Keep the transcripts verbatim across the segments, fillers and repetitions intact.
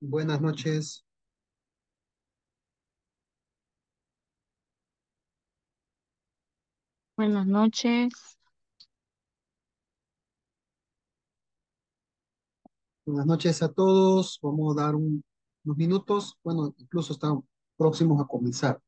Buenas noches. Buenas noches. Buenas noches a todos. Vamos a dar un- unos minutos. Bueno, incluso estamos próximos a comenzar.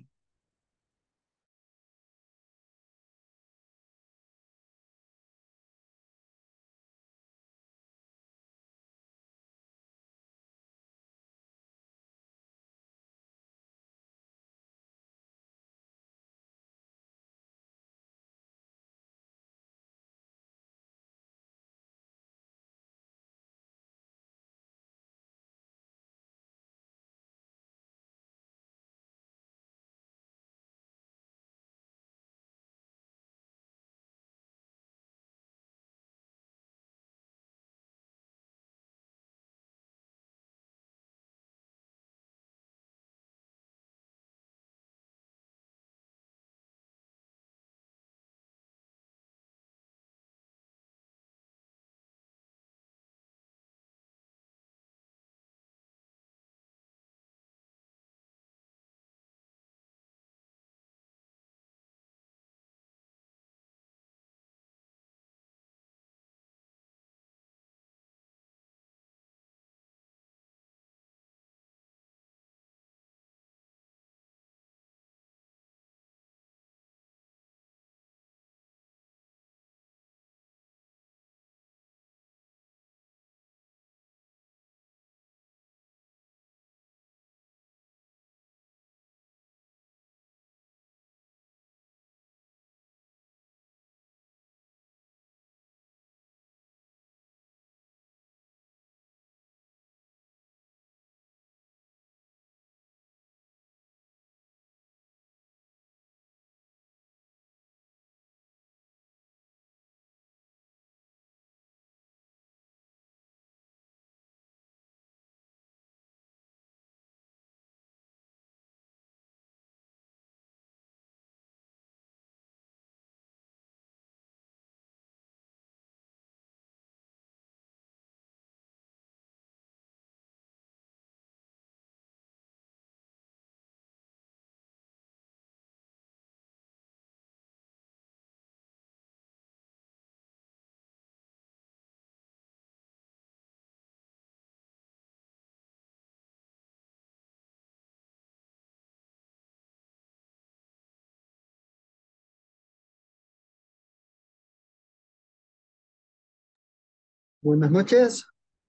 Buenas noches.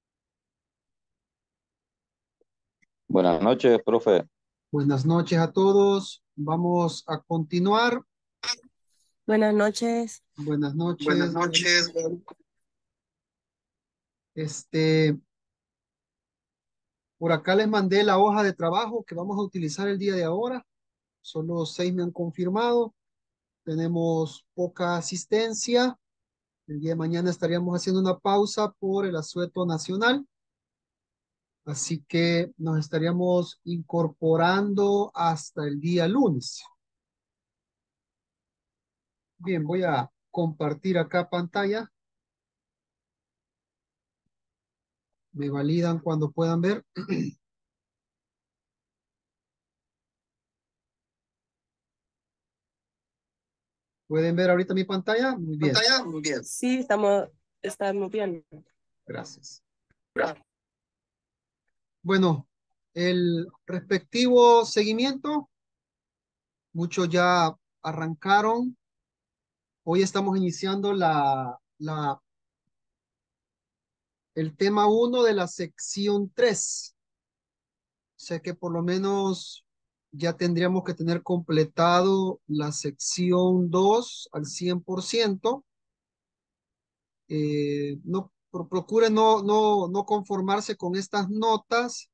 Buenas noches, profe. Buenas noches a todos. Vamos a continuar. Buenas noches. Buenas Buenas noches. noches. Este, por acá les mandé la hoja de trabajo que vamos a utilizar el día de ahora. Solo seis me han confirmado. Tenemos poca asistencia. El día de mañana estaríamos haciendo una pausa por el asueto nacional. Así que nos estaríamos incorporando hasta el día lunes. Bien, voy a compartir acá pantalla. Me validan cuando puedan ver. ¿Pueden ver ahorita mi pantalla? Muy bien, ¿Pantalla? Muy bien. Sí, estamos, estamos bien. gracias. Bueno, el respectivo seguimiento, muchos ya arrancaron. Hoy estamos iniciando la, la, el tema uno de la sección tres. Sé que por lo menos ya tendríamos que tener completado la sección dos al cien por ciento. Eh, no, pro- procure no, no, no conformarse con estas notas,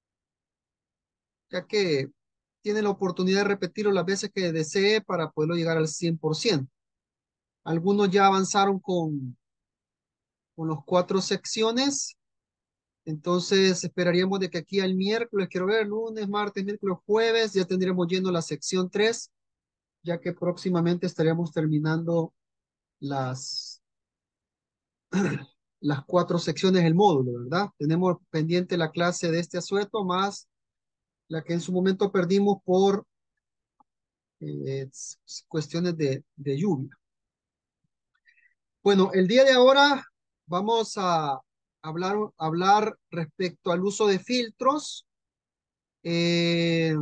ya que tiene la oportunidad de repetirlo las veces que desee para poderlo llegar al cien por ciento. Algunos ya avanzaron con, con los cuatro secciones, entonces esperaríamos de que aquí al miércoles, quiero ver, lunes, martes, miércoles, jueves, ya tendríamos yendo la sección tres, ya que próximamente estaríamos terminando las, las cuatro secciones del módulo, ¿verdad? Tenemos pendiente la clase de este asueto más la que en su momento perdimos por eh, cuestiones de, de lluvia. Bueno, el día de ahora vamos a hablar, hablar respecto al uso de filtros. Eh,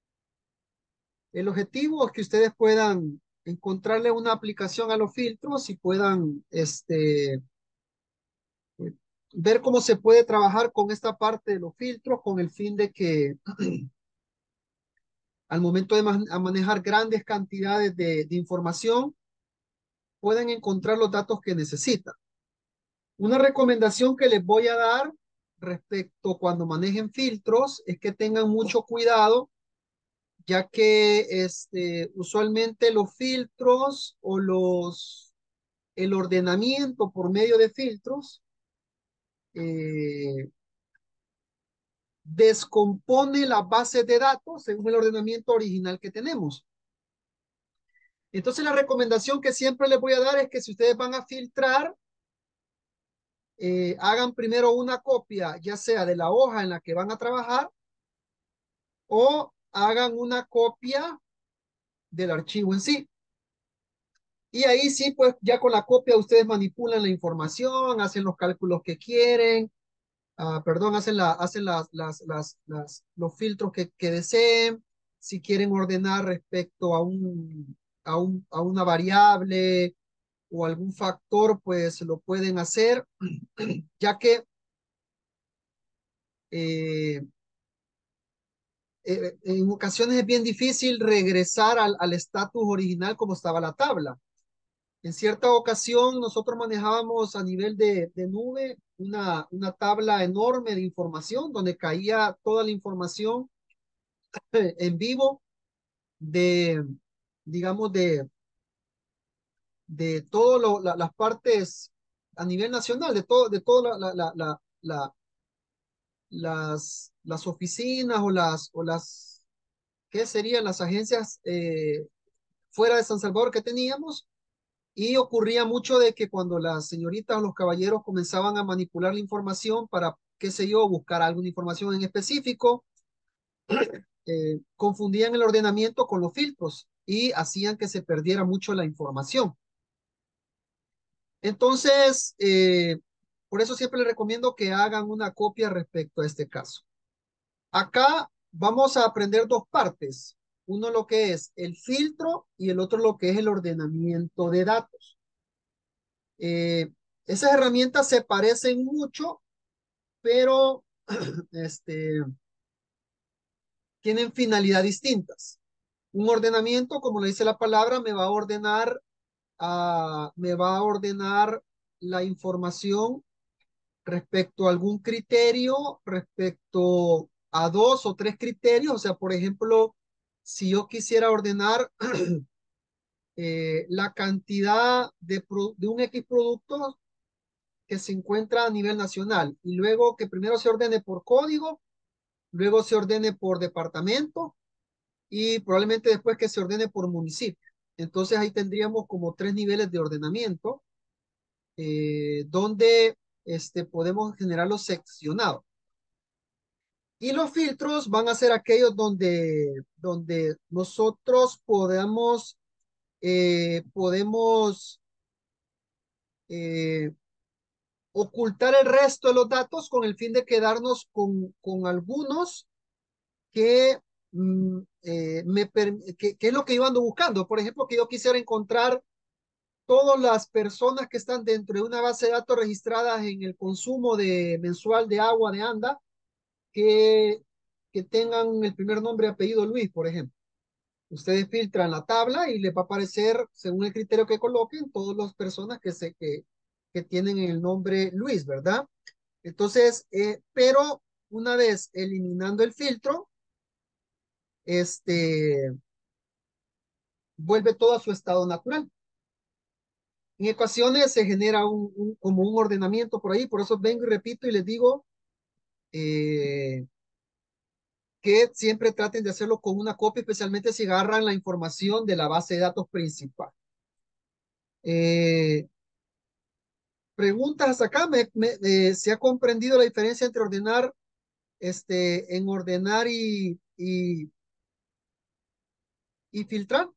el objetivo es que ustedes puedan encontrarle una aplicación a los filtros y puedan este, ver cómo se puede trabajar con esta parte de los filtros con el fin de que al momento de man manejar grandes cantidades de, de información puedan encontrar los datos que necesitan. Una recomendación que les voy a dar respecto cuando manejen filtros es que tengan mucho cuidado, ya que este, usualmente los filtros o los, el ordenamiento por medio de filtros eh, descompone la base de datos según el ordenamiento original que tenemos. Entonces la recomendación que siempre les voy a dar es que si ustedes van a filtrar, eh, hagan primero una copia, ya sea de la hoja en la que van a trabajar, o hagan una copia del archivo en sí. Y ahí sí, pues ya con la copia ustedes manipulan la información, hacen los cálculos que quieren, uh, perdón, hacen, la, hacen las, las, las, las, los filtros que, que deseen. Si quieren ordenar respecto a, un, a, un, a una variable o algún factor, pues lo pueden hacer, ya que eh, eh, en ocasiones es bien difícil regresar al, al estatus original como estaba la tabla. En cierta ocasión nosotros manejábamos a nivel de, de nube una, una tabla enorme de información donde caía toda la información en vivo de, digamos, de, de todas la, las partes a nivel nacional, de todo, de toda la, la, la, la, las, las oficinas o las, o las, ¿qué serían las agencias eh, fuera de San Salvador que teníamos? Y ocurría mucho de que cuando las señoritas o los caballeros comenzaban a manipular la información para, qué sé yo, buscar alguna información en específico, eh, confundían el ordenamiento con los filtros y hacían que se perdiera mucho la información. Entonces, eh, por eso siempre les recomiendo que hagan una copia respecto a este caso. Acá vamos a aprender dos partes. Uno lo que es el filtro y el otro lo que es el ordenamiento de datos. Eh, esas herramientas se parecen mucho, pero este, tienen finalidad distintas. Un ordenamiento, como le dice la palabra, me va a ordenar, uh, me va a ordenar la información respecto a algún criterio, respecto a dos o tres criterios. O sea, por ejemplo, si yo quisiera ordenar eh, la cantidad de, de un X producto que se encuentra a nivel nacional y luego que primero se ordene por código, luego se ordene por departamento y probablemente después que se ordene por municipio. Entonces ahí tendríamos como tres niveles de ordenamiento eh, donde este, podemos generarlos seccionados. Y los filtros van a ser aquellos donde, donde nosotros podamos, eh, podemos eh, ocultar el resto de los datos con el fin de quedarnos con, con algunos que, mm, eh, me que, que es lo que yo ando buscando. Por ejemplo, que yo quisiera encontrar todas las personas que están dentro de una base de datos registradas en el consumo de, mensual de agua de ANDA que, que tengan el primer nombre y apellido Luis, por ejemplo. Ustedes filtran la tabla y les va a aparecer, según el criterio que coloquen, todas las personas que, se, que, que tienen el nombre Luis, ¿verdad? Entonces, eh, pero una vez eliminando el filtro, este, vuelve todo a su estado natural. En ocasiones se genera un, un, como un ordenamiento por ahí, por eso vengo y repito y les digo eh, que siempre traten de hacerlo con una copia, especialmente si agarran la información de la base de datos principal. Eh, preguntas hasta acá. ¿Me, me- eh, ¿se ha comprendido la diferencia entre ordenar, este, en ordenar y, y, y filtrar?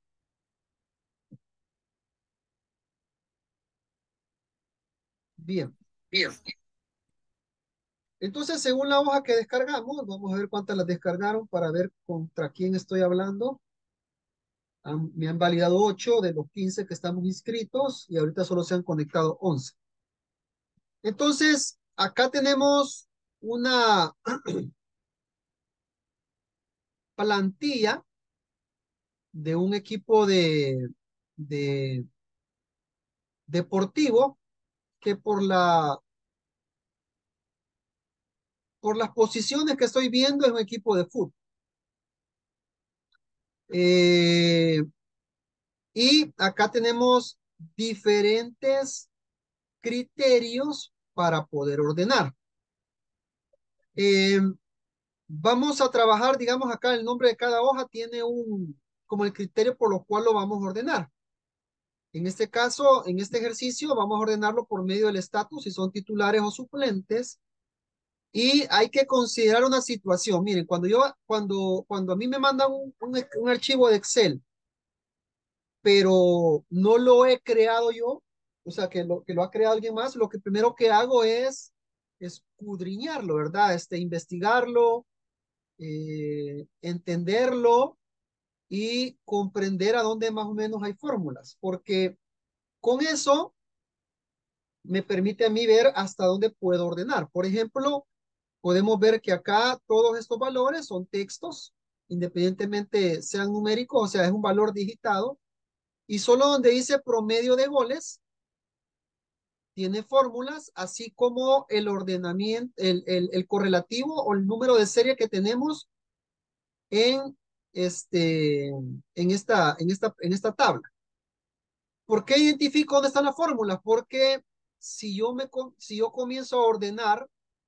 Bien. Bien. Entonces, según la hoja que descargamos, vamos a ver cuántas las descargaron para ver contra quién estoy hablando. Han- me han validado ocho de los quince que estamos inscritos y ahorita solo se han conectado once. Entonces, acá tenemos una plantilla de un equipo de, de deportivo que por la, por las posiciones que estoy viendo es un equipo de fútbol. Eh, y acá tenemos diferentes criterios para poder ordenar. Eh, Vamos a trabajar, digamos, acá el nombre de cada hoja tiene un, como el criterio por lo cual lo vamos a ordenar. En este caso, en este ejercicio, vamos a ordenarlo por medio del estatus, si son titulares o suplentes. Y hay que considerar una situación. Miren, cuando yo, cuando, cuando a mí me mandan un, un, un archivo de Excel, pero no lo he creado yo, o sea, que lo, que lo ha creado alguien más, lo que primero que hago es escudriñarlo, ¿verdad? Este, investigarlo, eh, entenderlo y comprender a dónde más o menos hay fórmulas, porque con eso me permite a mí ver hasta dónde puedo ordenar. Por ejemplo, podemos ver que acá todos estos valores son textos, independientemente sean numéricos, o sea, es un valor digitado, y solo donde dice promedio de goles, tiene fórmulas, así como el ordenamiento, el, el, el correlativo o el número de serie que tenemos en, este, en, esta, en, esta, en esta tabla. ¿Por qué identifico dónde están las fórmulas? Porque si yo, me, si yo comienzo a ordenar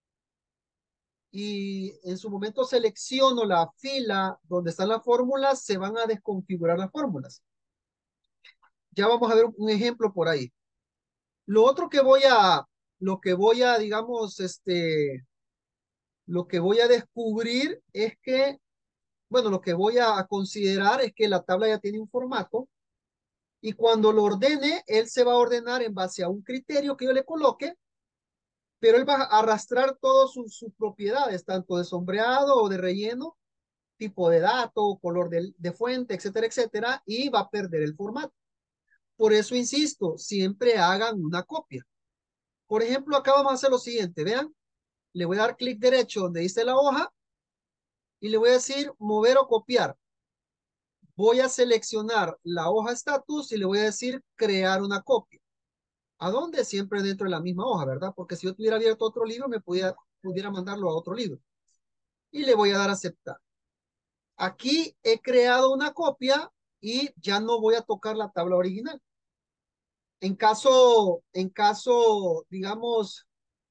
y en su momento selecciono la fila donde están las fórmulas, se van a desconfigurar las fórmulas. Ya vamos a ver un ejemplo por ahí. Lo otro que voy a, lo que voy a, digamos, este, lo que voy a descubrir es que, bueno, lo que voy a considerar es que la tabla ya tiene un formato y cuando lo ordene, él se va a ordenar en base a un criterio que yo le coloque, pero él va a arrastrar todas sus, sus propiedades, tanto de sombreado o de relleno, tipo de dato, color de, de fuente, etcétera, etcétera, y va a perder el formato. Por eso insisto, siempre hagan una copia. Por ejemplo, acá vamos a hacer lo siguiente, vean, le voy a dar clic derecho donde dice la hoja y le voy a decir mover o copiar. Voy a seleccionar la hoja status y le voy a decir crear una copia. ¿A dónde? Siempre dentro de la misma hoja, ¿verdad? Porque si yo tuviera abierto otro libro, me pudiera, pudiera mandarlo a otro libro. Y le voy a dar a aceptar. Aquí he creado una copia y ya no voy a tocar la tabla original. En caso, en caso, digamos,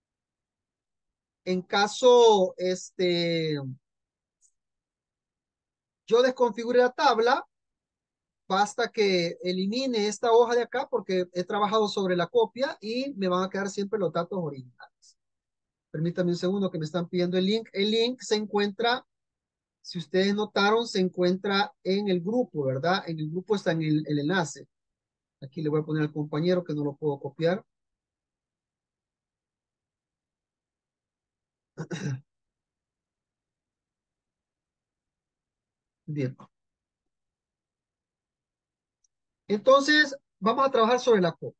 en caso, este, yo desconfigure la tabla, basta que elimine esta hoja de acá porque he trabajado sobre la copia y me van a quedar siempre los datos originales. Permítame un segundo que me están pidiendo el link. El link se encuentra, si ustedes notaron, se encuentra en el grupo, ¿verdad? En el grupo está en el, el enlace. Aquí le voy a poner al compañero que no lo puedo copiar. Bien. Entonces, vamos a trabajar sobre la copia.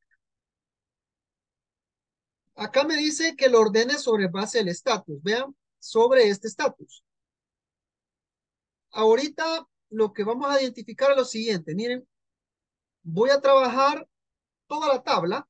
Acá me dice que lo ordene sobre base del estatus. Vean, sobre este estatus. Ahorita lo que vamos a identificar es lo siguiente. Miren, voy a trabajar toda la tabla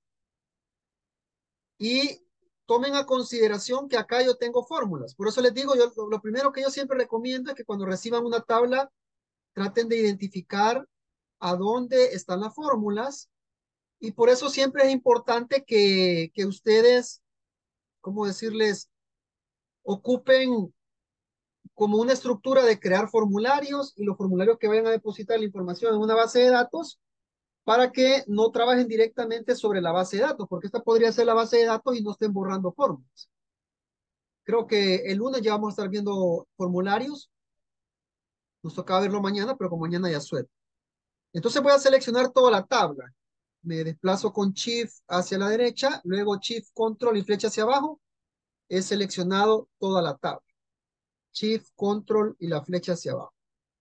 y tomen a consideración que acá yo tengo fórmulas. Por eso les digo, yo, lo primero que yo siempre recomiendo es que cuando reciban una tabla, traten de identificar a dónde están las fórmulas. Y por eso siempre es importante que, que ustedes, ¿cómo decirles? Ocupen como una estructura de crear formularios y los formularios que vayan a depositar la información en una base de datos para que no trabajen directamente sobre la base de datos, porque esta podría ser la base de datos y no estén borrando fórmulas. Creo que el lunes ya vamos a estar viendo formularios. Nos tocaba verlo mañana, pero como mañana ya suelto. Entonces voy a seleccionar toda la tabla. Me desplazo con Shift hacia la derecha, luego Shift, Control y flecha hacia abajo. He seleccionado toda la tabla. Shift, Control y la flecha hacia abajo.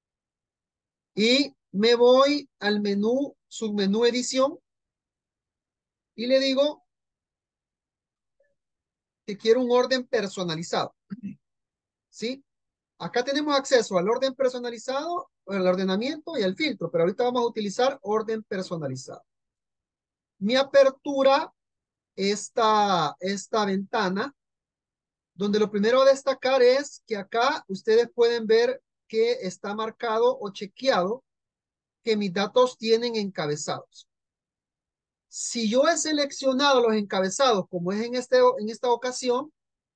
Y me voy al menú, submenú edición, y le digo que quiero un orden personalizado. ¿Sí? Acá tenemos acceso al orden personalizado, al ordenamiento y al filtro, pero ahorita vamos a utilizar orden personalizado. Mi apertura, esta, esta ventana, donde lo primero a destacar es que acá ustedes pueden ver que está marcado o chequeado que mis datos tienen encabezados. Si yo he seleccionado los encabezados, como es en, este, en esta ocasión,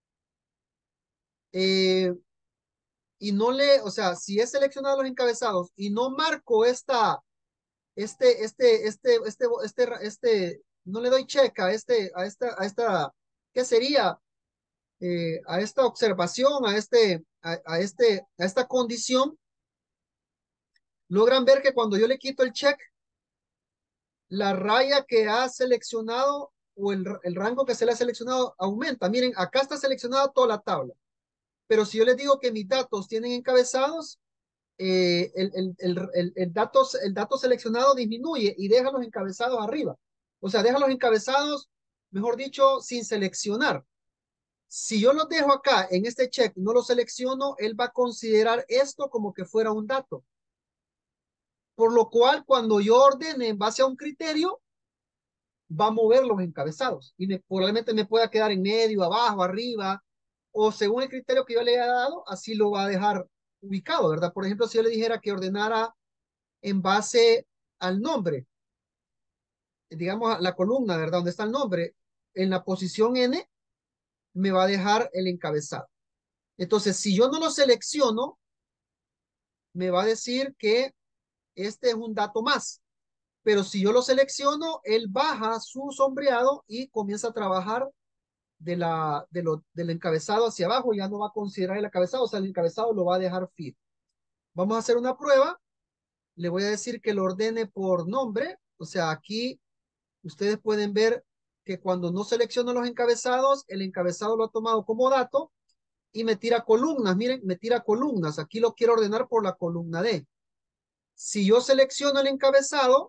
eh, y no le, o sea, si he seleccionado los encabezados y no marco esta, este, este, este, este, este, este, no le doy check a este, a esta, a esta, ¿qué sería? Eh, a esta observación, a este, a, a este, a esta condición, logran ver que cuando yo le quito el check, la raya que ha seleccionado o el, el rango que se le ha seleccionado aumenta. Miren, acá está seleccionada toda la tabla. Pero si yo les digo que mis datos tienen encabezados, eh, el, el, el, el, el, dato, el dato seleccionado disminuye y deja los encabezados arriba. O sea, deja los encabezados, mejor dicho, sin seleccionar. Si yo los dejo acá en este check, no lo selecciono, él va a considerar esto como que fuera un dato. Por lo cual, cuando yo ordene en base a un criterio, va a mover los encabezados y me, probablemente me pueda quedar en medio, abajo, arriba, o según el criterio que yo le haya dado, así lo va a dejar ubicado, ¿verdad? Por ejemplo, si yo le dijera que ordenara en base al nombre, digamos la columna, ¿verdad? Donde está el nombre, en la posición N, me va a dejar el encabezado. Entonces, si yo no lo selecciono, me va a decir que este es un dato más. Pero si yo lo selecciono, él baja su sombreado y comienza a trabajar de la, de lo, del encabezado hacia abajo, ya no va a considerar el encabezado, o sea, el encabezado lo va a dejar fijo. Vamos a hacer una prueba. Le voy a decir que lo ordene por nombre, o sea, aquí ustedes pueden ver que cuando no selecciono los encabezados, el encabezado lo ha tomado como dato y me tira columnas. Miren, me tira columnas. Aquí lo quiero ordenar por la columna D. Si yo selecciono el encabezado,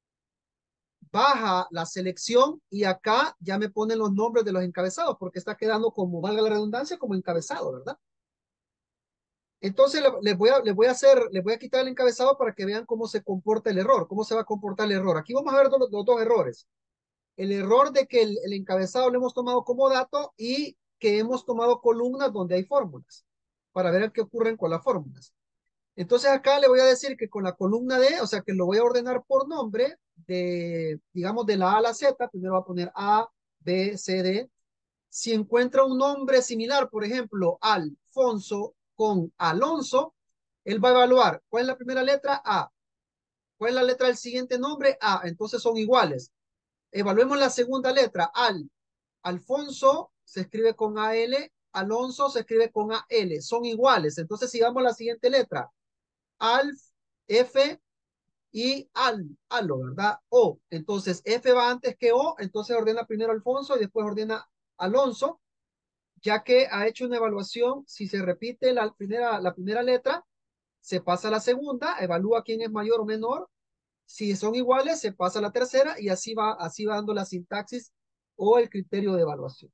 baja la selección y acá ya me ponen los nombres de los encabezados porque está quedando como, valga la redundancia, como encabezado, ¿verdad? Entonces les voy a, les voy a hacer, les voy a quitar el encabezado para que vean cómo se comporta el error, cómo se va a comportar el error. Aquí vamos a ver los, los dos errores. El error de que el, el encabezado lo hemos tomado como dato y que hemos tomado columnas donde hay fórmulas para ver qué ocurren con las fórmulas. Entonces acá le voy a decir que con la columna D, o sea que lo voy a ordenar por nombre de, digamos, de la A a la Z, primero va a poner A, B, C, D. Si encuentra un nombre similar, por ejemplo, Alfonso con Alonso, él va a evaluar cuál es la primera letra A, cuál es la letra del siguiente nombre A, entonces son iguales. Evaluemos la segunda letra, Al. Alfonso se escribe con A L, Alonso se escribe con A L, son iguales. Entonces sigamos la siguiente letra, Alf, F y Al, Alo, ¿verdad? O. Entonces F va antes que O, entonces ordena primero Alfonso y después ordena Alonso, ya que ha hecho una evaluación. Si se repite la primera, la primera letra, se pasa a la segunda, evalúa quién es mayor o menor. Si son iguales, se pasa a la tercera y así va, así va dando la sintaxis o el criterio de evaluación.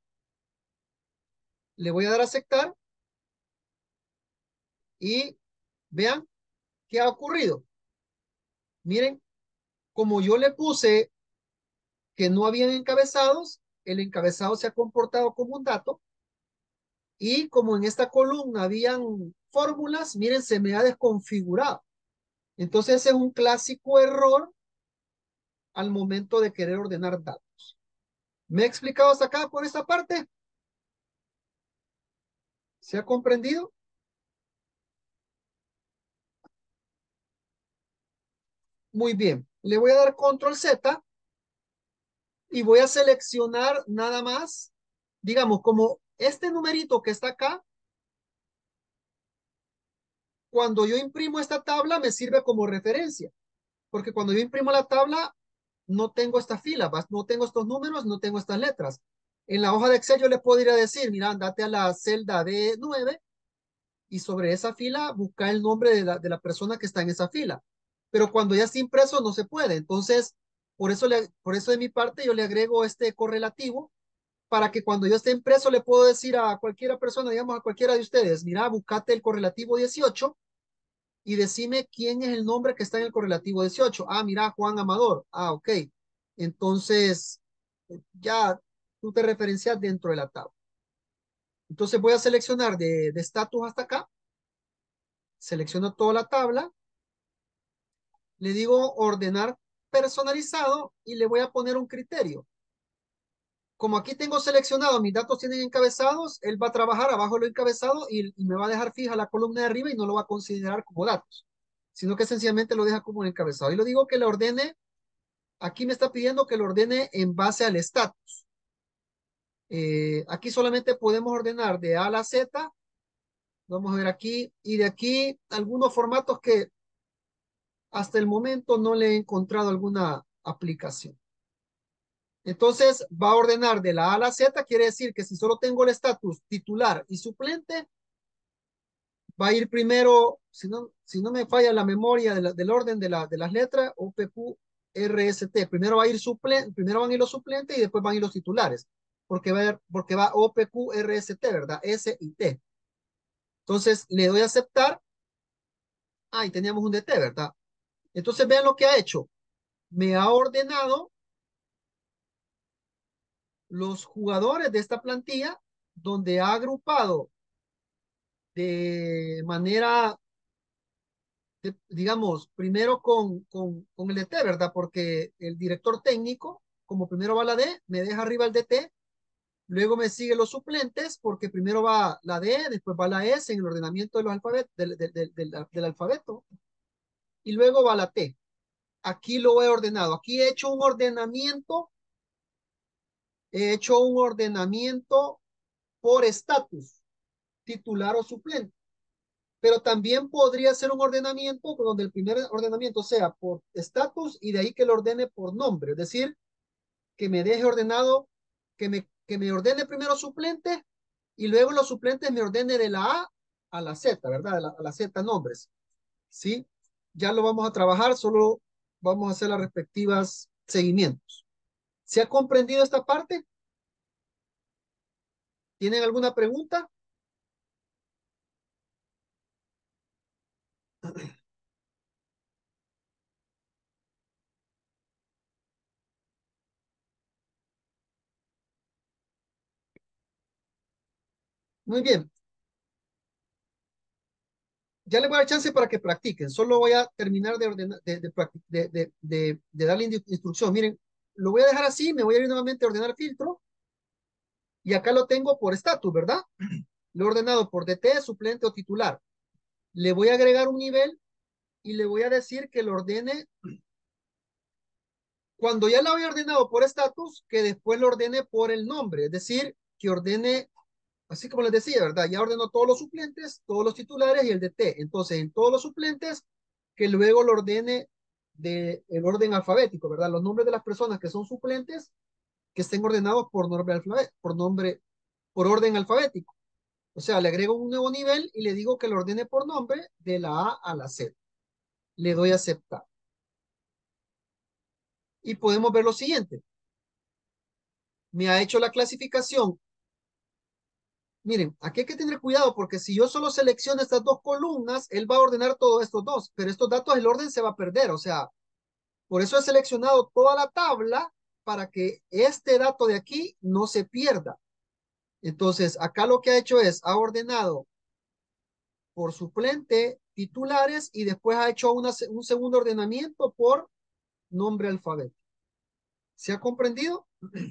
Le voy a dar a aceptar y vean qué ha ocurrido. Miren, como yo le puse que no habían encabezados, el encabezado se ha comportado como un dato y como en esta columna habían fórmulas, miren, se me ha desconfigurado. Entonces ese es un clásico error al momento de querer ordenar datos. ¿Me he explicado hasta acá por esta parte? ¿Se ha comprendido? Muy bien. Le voy a dar control Z y voy a seleccionar nada más, digamos, como este numerito que está acá, cuando yo imprimo esta tabla me sirve como referencia, porque cuando yo imprimo la tabla no tengo esta fila, no tengo estos números, no tengo estas letras. En la hoja de Excel yo le puedo ir a decir, mira, andate a la celda D nueve y sobre esa fila busca el nombre de la, de la persona que está en esa fila. Pero cuando ya está impreso no se puede. Entonces, por eso, le, por eso de mi parte yo le agrego este correlativo para que cuando yo esté impreso le puedo decir a cualquiera persona, digamos a cualquiera de ustedes, mira, buscate el correlativo dieciocho y decime quién es el nombre que está en el correlativo dieciocho. Ah, mira, Juan Amador. Ah, ok. Entonces, ya tú te referencias dentro de la tabla. Entonces voy a seleccionar de estatus hasta acá. Selecciono toda la tabla. Le digo ordenar personalizado y le voy a poner un criterio. Como aquí tengo seleccionado, mis datos tienen encabezados, él va a trabajar abajo de lo encabezado y, y me va a dejar fija la columna de arriba y no lo va a considerar como datos, sino que sencillamente lo deja como un encabezado. Y le digo que le ordene, aquí me está pidiendo que lo ordene en base al estatus. Eh, aquí solamente podemos ordenar de A a la Z, vamos a ver aquí, y de aquí algunos formatos que hasta el momento no le he encontrado alguna aplicación. Entonces va a ordenar de la A a la Z, quiere decir que si solo tengo el estatus titular y suplente, va a ir primero, si no, si no me falla la memoria de la, del orden de, la, de las letras, O P Q R S T. Primero va a ir suplente, primero van a ir los suplentes y después van a ir los titulares, porque va, a ir, porque va O P Q R S T, ¿verdad? S y T. Entonces le doy a aceptar. Ah, y teníamos un D T, ¿verdad? Entonces vean lo que ha hecho. Me ha ordenado los jugadores de esta plantilla donde ha agrupado de manera, de, digamos, primero con, con, con el D T, ¿verdad? Porque el director técnico, como primero va la D, me deja arriba el D T, luego me sigue los suplentes, porque primero va la D, después va la S en el ordenamiento de los alfabetos, del, del, del, del, del alfabeto, y luego va la T. Aquí lo he ordenado, aquí he hecho un ordenamiento, he hecho un ordenamiento por estatus, titular o suplente. Pero también podría ser un ordenamiento donde el primer ordenamiento sea por estatus y de ahí que lo ordene por nombre, es decir, que me deje ordenado, que me, que me ordene primero suplente y luego los suplentes me ordene de la A a la Z, ¿verdad? A la, a la Z nombres, ¿sí? Ya lo vamos a trabajar, solo vamos a hacer las respectivas seguimientos. ¿Se ha comprendido esta parte? ¿Tienen alguna pregunta? Muy bien. Ya les voy a dar chance para que practiquen. Solo voy a terminar de, ordenar, de, de, de, de, de, de darle instrucción. Miren, lo voy a dejar así, me voy a ir nuevamente a ordenar filtro. Y acá lo tengo por estatus, ¿verdad? Lo he ordenado por D T, suplente o titular. Le voy a agregar un nivel y le voy a decir que lo ordene. Cuando ya lo había ordenado por estatus, que después lo ordene por el nombre. Es decir, que ordene, así como les decía, ¿verdad? Ya ordenó todos los suplentes, todos los titulares y el D T. Entonces, en todos los suplentes, que luego lo ordene de el orden alfabético, ¿verdad? Los nombres de las personas que son suplentes, que estén ordenados por nombre alfabético, por nombre, por orden alfabético. O sea, le agrego un nuevo nivel y le digo que lo ordene por nombre de la A a la Z. Le doy a aceptar. Y podemos ver lo siguiente. Me ha hecho la clasificación. Miren, aquí hay que tener cuidado porque si yo solo selecciono estas dos columnas, él va a ordenar todos estos dos, pero estos datos, el orden se va a perder. O sea, por eso he seleccionado toda la tabla para que este dato de aquí no se pierda. Entonces, acá lo que ha hecho es, ha ordenado por suplente titulares y después ha hecho una, un segundo ordenamiento por nombre alfabético. ¿Se ha comprendido?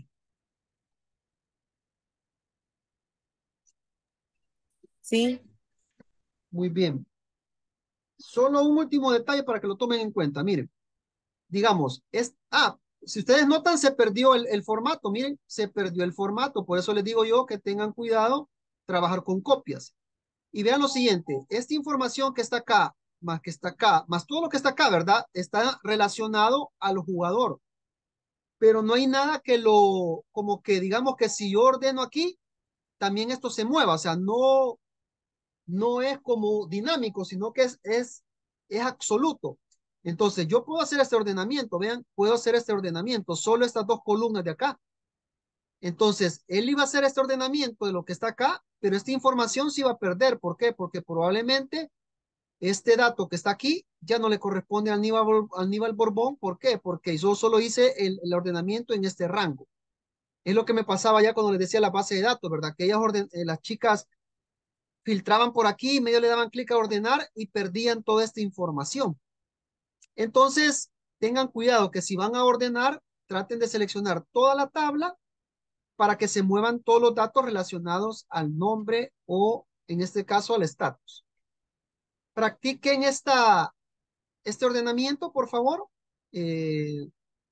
Sí, Muy bien. Solo un último detalle para que lo tomen en cuenta. Miren, digamos, es, ah, si ustedes notan, se perdió el, el formato, miren, se perdió el formato, por eso les digo yo que tengan cuidado, trabajar con copias. Y vean lo siguiente, esta información que está acá, más que está acá, más todo lo que está acá, ¿verdad? Está relacionado al jugador, pero no hay nada que lo, como que digamos que si yo ordeno aquí, también esto se mueva, o sea, no, no es como dinámico, sino que es, es, es absoluto. Entonces, yo puedo hacer este ordenamiento, vean, puedo hacer este ordenamiento, solo estas dos columnas de acá. Entonces, él iba a hacer este ordenamiento de lo que está acá, pero esta información se iba a perder. ¿Por qué? Porque probablemente este dato que está aquí ya no le corresponde a Aníbal, Bor- Aníbal Borbón. ¿Por qué? Porque yo solo hice el, el ordenamiento en este rango. Es lo que me pasaba ya cuando les decía la base de datos, ¿verdad? Que ellas orden, eh, las chicas filtraban por aquí, y medio le daban clic a ordenar y perdían toda esta información. Entonces, tengan cuidado que si van a ordenar, traten de seleccionar toda la tabla para que se muevan todos los datos relacionados al nombre o, en este caso, al estatus. Practiquen esta, este ordenamiento, por favor. Eh,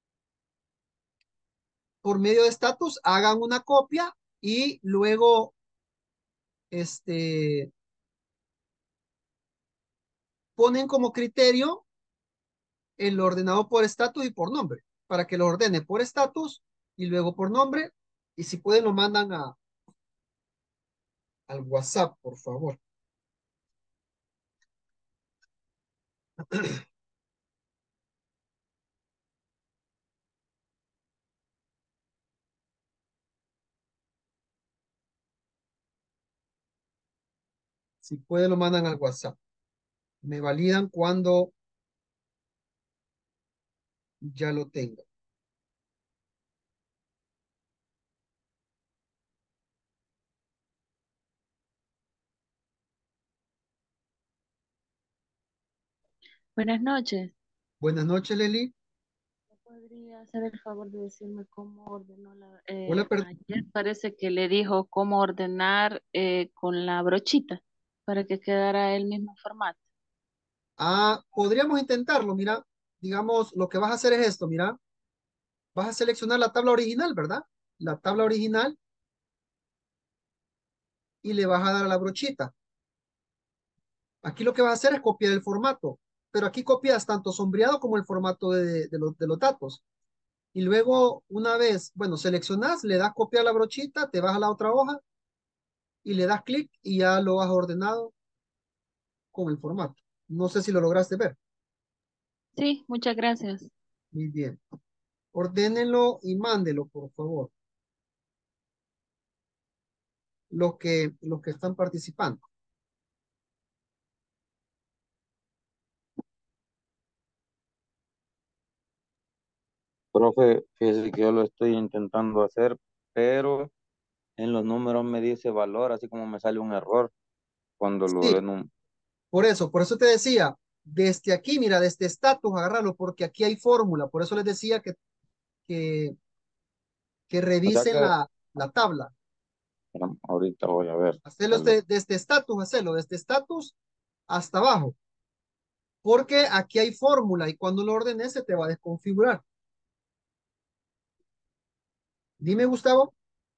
por medio de estatus, hagan una copia y luego este, ponen como criterio el ordenado por estatus y por nombre, para que lo ordene por estatus y luego por nombre. Y si pueden, lo mandan a, al WhatsApp, por favor. Si pueden, lo mandan al WhatsApp. Me validan cuando ya lo tengan. Buenas noches. Buenas noches, Leli. ¿Me podría hacer el favor de decirme cómo ordenó la... Hola, eh, per- ayer parece que le dijo cómo ordenar eh, con la brochita para que quedara el mismo formato. ah, podríamos intentarlo, mira. Digamos, lo que vas a hacer es esto, mira. Vas a seleccionar la tabla original, ¿verdad? La tabla original y le vas a dar a la brochita. Aquí lo que vas a hacer es copiar el formato, pero aquí copias tanto sombreado como el formato de, de los, de los datos. Y luego, una vez, bueno, seleccionas, le das copiar la brochita, te vas a la otra hoja y le das clic y ya lo has ordenado con el formato. No sé si lo lograste ver. Sí, muchas gracias. Muy bien. Ordénenlo y mándelo, por favor, los que, los que están participando. Profe, fíjese que yo lo estoy intentando hacer, pero en los números me dice valor, así como me sale un error cuando lo Sí, den un... por eso, por eso te decía, desde aquí, mira, desde estatus, agárralo, porque aquí hay fórmula. Por eso les decía que, que, que O sea revisen que la, la tabla. bueno, ahorita voy a ver. Hacerlo Tal vez. desde, desde estatus, hacerlo desde estatus hasta abajo, porque aquí hay fórmula y cuando lo ordenes se te va a desconfigurar. Dime, Gustavo.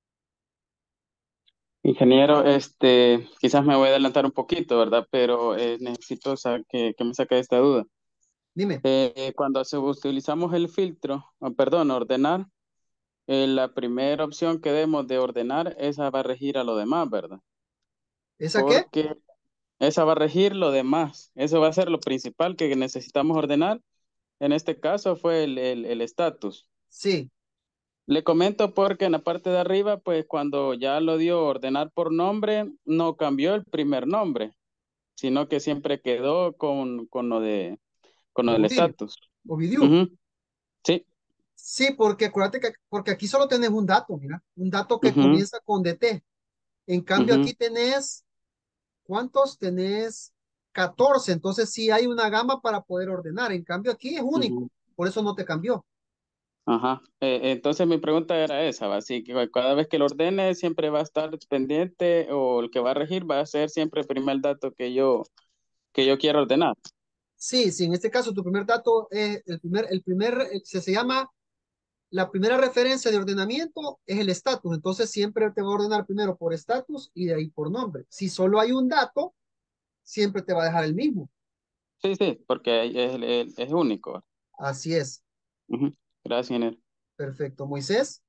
Ingeniero, este, quizás me voy a adelantar un poquito, ¿verdad? Pero eh, necesito sa- que, que me saque de esta duda. Dime, Eh, cuando se, utilizamos el filtro, oh, perdón, ordenar, eh, la primera opción que demos de ordenar, esa va a regir a lo demás, ¿verdad? ¿esa qué? Porque esa va a regir lo demás. Eso va a ser lo principal que necesitamos ordenar. En este caso fue el el- el estatus. Sí, Le comento porque en la parte de arriba, pues cuando ya lo dio ordenar por nombre, no cambió el primer nombre, sino que siempre quedó con, con lo de, con lo del Ovidio, estatus. Ovidio. Ujú. Sí. Sí, porque acuérdate que porque aquí solo tenés un dato, mira, un dato que Ujú, comienza con D T. En cambio, ujú, aquí tenés, ¿cuántos? Tenés catorce. Entonces sí hay una gama para poder ordenar. En cambio, aquí es único, ujú. por eso no te cambió. Ajá. Eh, entonces mi pregunta era esa, ¿va? Así que cada vez que lo ordene siempre va a estar pendiente o el que va a regir va a ser siempre el primer dato que yo, que yo quiero ordenar. Sí, sí, en este caso tu primer dato es el primer, el primer, eh, se, se llama, la primera referencia de ordenamiento es el estatus, entonces siempre te va a ordenar primero por estatus y de ahí por nombre. Si solo hay un dato, siempre te va a dejar el mismo. Sí, sí, porque es, es, es único. Así es. Ujú. Gracias, ingeniero. Perfecto. Moisés,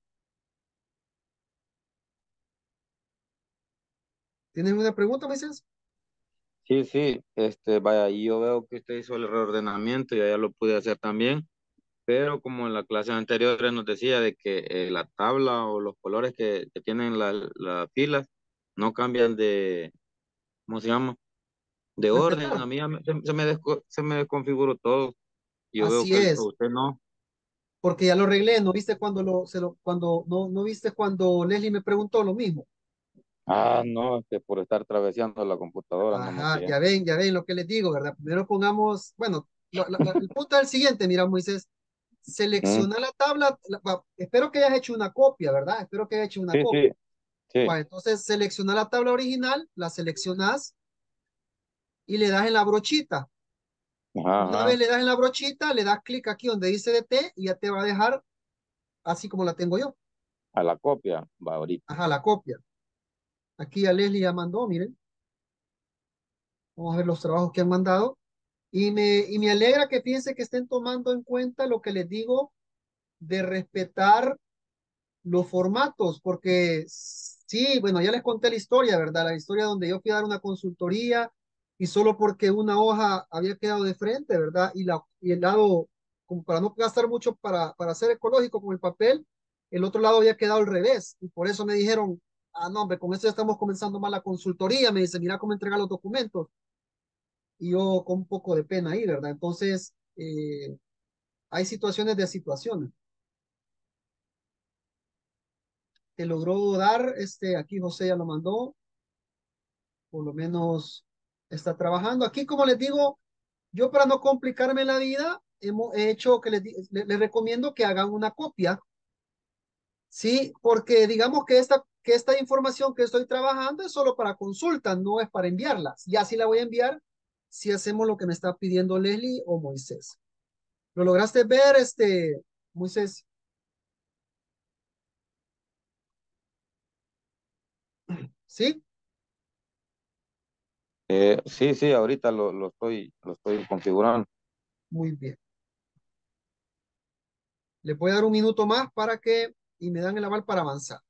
¿tienes una pregunta, Moisés? Sí, sí, este, vaya, y yo veo que usted hizo el reordenamiento y ya lo pude hacer también, pero como en la clase anterior nos decía de que eh, la tabla o los colores que, que tienen la- las filas no cambian de, ¿cómo se llama? De orden. Respetar. A mí ya me- se, se me desco- se me desconfiguró todo. Y yo veo Así que el- es, usted no. porque ya lo arreglé, ¿no viste cuando lo, se lo, cuando, no, no viste cuando Leslie me preguntó lo mismo? Ah, no, es que por estar traveseando la computadora no me Ajá, fijé. ya ven, ya ven lo que les digo, ¿verdad? Primero pongamos, bueno, lo- la- la- el punto es el siguiente, mira, Moisés, Mm, selecciona la tabla, la- va, espero que hayas hecho una copia, ¿verdad? Espero que hayas hecho una sí, copia. sí, sí. Bueno, entonces selecciona la tabla original, la seleccionas y le das en la brochita. Ajá, Una vez ajá. le das en la brochita, le das clic aquí donde dice D T y ya te va a dejar así como la tengo yo. A la copia, va ahorita. Ajá, la copia. Aquí a Leslie ya mandó, miren. Vamos a ver los trabajos que han mandado. Y me, y me alegra que piense que estén tomando en cuenta lo que les digo de respetar los formatos, porque sí, bueno, ya les conté la historia, ¿verdad? La historia donde yo fui a dar una consultoría y solo porque una hoja había quedado de frente, ¿verdad? Y, la, y el lado, como para no gastar mucho para, para ser ecológico con el papel, el otro lado había quedado al revés. Y por eso me dijeron, ah, no, hombre, con esto ya estamos comenzando mal la consultoría. Me dice, mira cómo entregar los documentos. Y yo con un poco de pena ahí, ¿verdad? Entonces, eh, hay situaciones de situaciones. Te logró dar, este, aquí José ya lo mandó, por lo menos está trabajando. Aquí, como les digo, yo para no complicarme la vida, hemos he hecho que les, di- les, les recomiendo que hagan una copia, ¿sí? Porque digamos que esta, que esta información que estoy trabajando es solo para consulta, no es para enviarla. Ya sí la voy a enviar si hacemos lo que me está pidiendo Leslie o Moisés. ¿Lo lograste ver, este, Moisés? ¿Sí? Eh, sí, sí, ahorita lo, lo estoy, lo estoy configurando. Muy bien. Le voy a dar un minuto más para que, y me dan el aval para avanzar.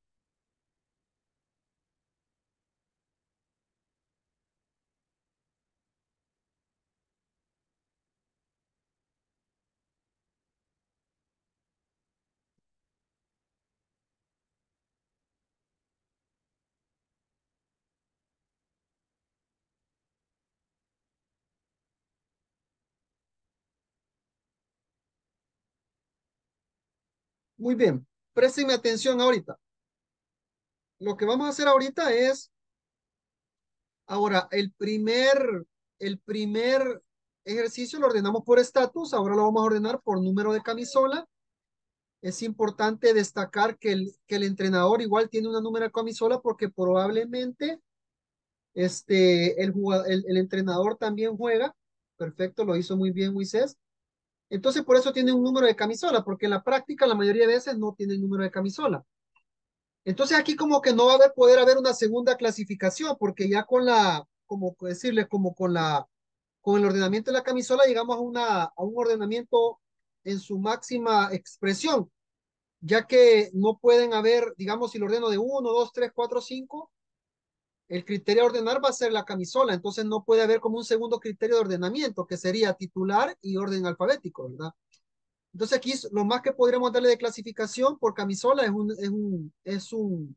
Muy bien. Préstenme atención ahorita. Lo que vamos a hacer ahorita es, ahora, el primer, el primer ejercicio lo ordenamos por estatus, ahora lo vamos a ordenar por número de camisola. Es importante destacar que el, que el entrenador igual tiene una número de camisola porque probablemente este, el, jugad- el, el entrenador también juega. Perfecto, lo hizo muy bien Moisés. Entonces, por eso tiene un número de camisola, porque en la práctica la mayoría de veces no tiene el número de camisola. Entonces aquí como que no va a haber, poder haber una segunda clasificación, porque ya con la, como decirle, como con la, con el ordenamiento de la camisola llegamos a una, a un ordenamiento en su máxima expresión, ya que no pueden haber, digamos, si lo ordeno de uno, dos, tres, cuatro, cinco, el criterio a ordenar va a ser la camisola, entonces no puede haber como un segundo criterio de ordenamiento, que sería titular y orden alfabético, ¿verdad? Entonces aquí lo más que podríamos darle de clasificación por camisola es un, es un, es un,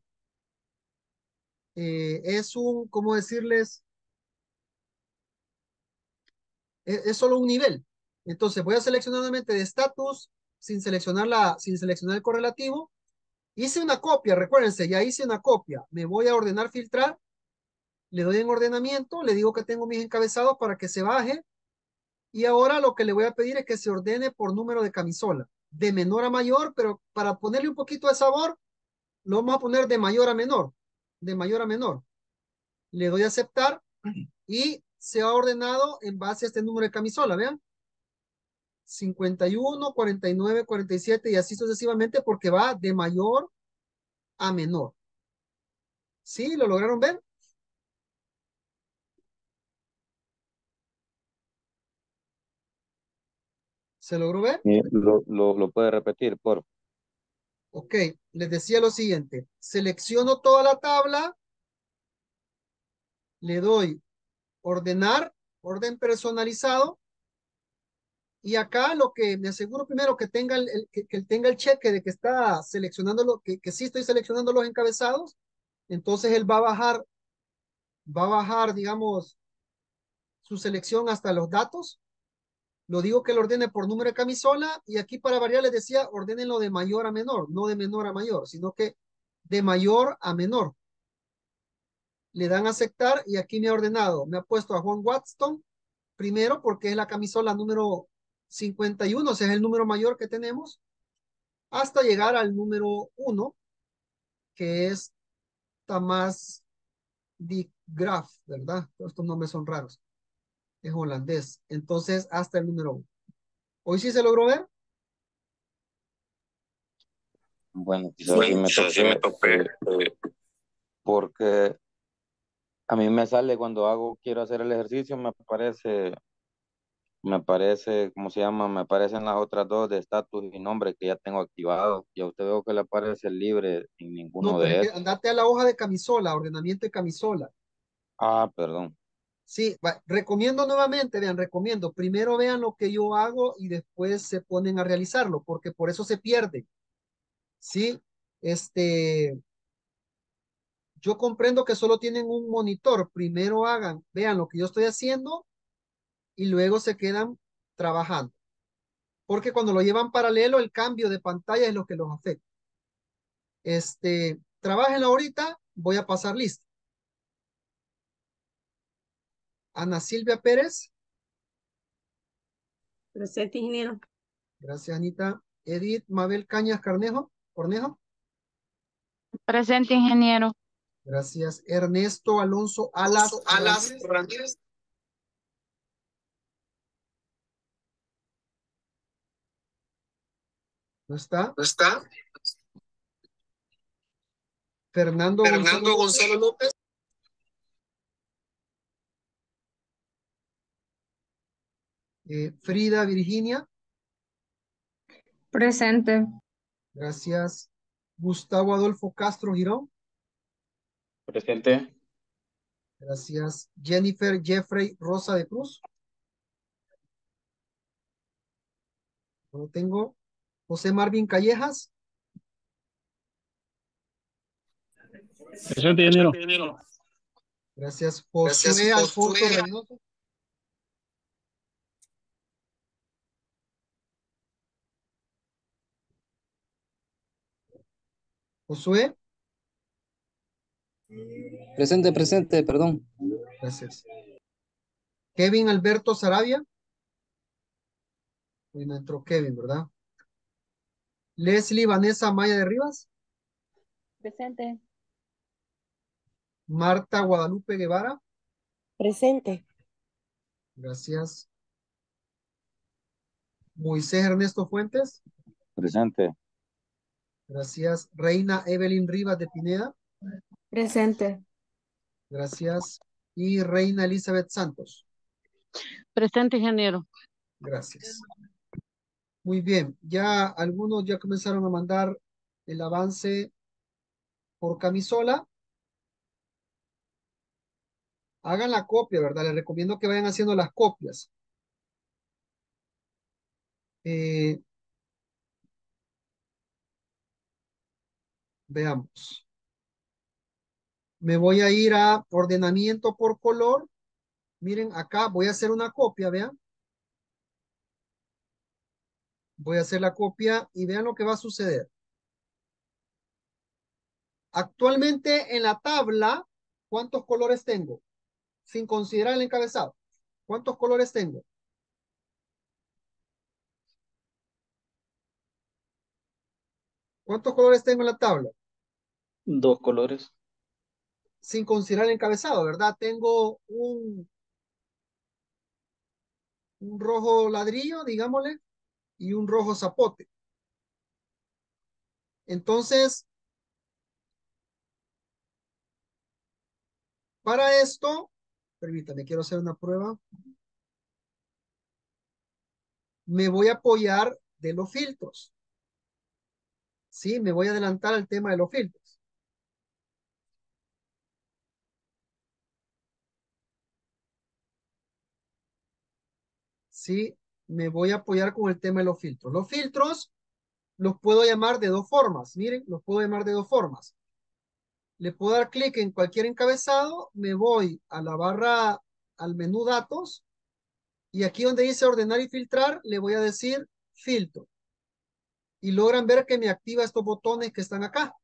eh, es un, ¿cómo decirles? Es, es solo un nivel. Entonces voy a seleccionar nuevamente de estatus sin seleccionar la, sin seleccionar el correlativo. Hice una copia, recuérdense, ya hice una copia. Me voy a ordenar, filtrar, le doy en ordenamiento, le digo que tengo mis encabezados para que se baje. Y ahora lo que le voy a pedir es que se ordene por número de camisola, de menor a mayor, pero para ponerle un poquito de sabor, lo vamos a poner de mayor a menor, de mayor a menor. Le doy a aceptar y se ha ordenado en base a este número de camisola, vean. cincuenta y uno, cuarenta y nueve, cuarenta y siete y así sucesivamente porque va de mayor a menor. ¿Sí? ¿Lo lograron ver? ¿Se logró ver? Eh, lo, lo, lo puede repetir, por Ok, les decía lo siguiente. Selecciono toda la tabla, le doy ordenar, orden personalizado, y acá lo que me aseguro primero que tenga el, el- que, que tenga el cheque de que está seleccionando lo, que, que sí estoy seleccionando los encabezados, entonces él va a bajar, va a bajar, digamos, su selección hasta los datos. Lo digo que lo ordene por número de camisola y aquí para variar les decía, ordenenlo de mayor a menor, no de menor a mayor, sino que de mayor a menor. Le dan a aceptar y aquí me ha ordenado, me ha puesto a Juan Watson primero porque es la camisola número cincuenta y uno, o sea, es el número mayor que tenemos, hasta llegar al número uno, que es Tamás de Graaf, ¿verdad? Todos estos nombres son raros, es holandés. Entonces, hasta el número uno. ¿Hoy sí se logró ver? bueno, quizás sí Bueno, me quizás sí me topé, topé, eh, eh, porque a mí me sale cuando hago, quiero hacer el ejercicio, me aparece, me aparece, ¿cómo se llama? Me aparecen las otras dos de estatus y nombre que ya tengo activado. Y a usted veo que le aparece libre sin No, ninguno pero es de que esos. andate a la hoja de camisola, ordenamiento de camisola. Ah, perdón. Sí, va, recomiendo nuevamente, vean, recomiendo, primero vean lo que yo hago y después se ponen a realizarlo, porque por eso se pierde. Sí, este, yo comprendo que solo tienen un monitor, primero hagan, vean lo que yo estoy haciendo y luego se quedan trabajando, porque cuando lo llevan paralelo, el cambio de pantalla es lo que los afecta. Este, trabajen ahorita, voy a pasar lista. Ana Silvia Pérez, Presente, ingeniero. gracias Anita. Edith Mabel Cañas Carnejo, Cornejo, Presente, ingeniero. gracias. Ernesto Alonso Alonso Alas Alas Ramírez, Ramírez. no está. ¿No está? Fernando Gonzalo Fernando López, Gonzalo López. eh, Frida Virginia, Presente. gracias. Gustavo Adolfo Castro Girón, Presente. gracias. Jennifer Jeffrey Rosa de Cruz, no lo tengo. José Marvin Callejas, Presente, ingeniero. Ingeniero. gracias. Gracias, Josué Alfonso Josué. Reynoso, Josué, Presente, presente, perdón. gracias. Kevin Alberto Sarabia, hoy no entró Kevin, ¿verdad? Leslie Vanessa Maya de Rivas, Presente. Marta Guadalupe Guevara, Presente. gracias. Moisés Ernesto Fuentes, Presente. gracias. Reina Evelyn Rivas de Pineda, Presente. gracias. Y Reina Elizabeth Santos, Presente, ingeniero. gracias. Muy bien, ya algunos ya comenzaron a mandar el avance por camisola. Hagan la copia, ¿verdad? Les recomiendo que vayan haciendo las copias. Eh, veamos. Me voy a ir a ordenamiento por color. Miren, acá voy a hacer una copia, vean. Voy a hacer la copia y vean lo que va a suceder. Actualmente en la tabla, ¿cuántos colores tengo? Sin considerar el encabezado. ¿Cuántos colores tengo? ¿Cuántos colores tengo en la tabla? Dos colores. Sin considerar el encabezado, ¿verdad? Tengo un un rojo ladrillo, digámosle, y un rojo zapote. Entonces, para esto, permítame, quiero hacer una prueba. Me voy a apoyar de los filtros. Sí, me voy a adelantar al tema de los filtros. Sí, me voy a apoyar con el tema de los filtros. Los filtros los puedo llamar de dos formas. Miren, los puedo llamar de dos formas. Le puedo dar clic en cualquier encabezado, me voy a la barra, al menú datos, y aquí donde dice ordenar y filtrar, le voy a decir filtro. Y logran ver que me activa estos botones que están acá.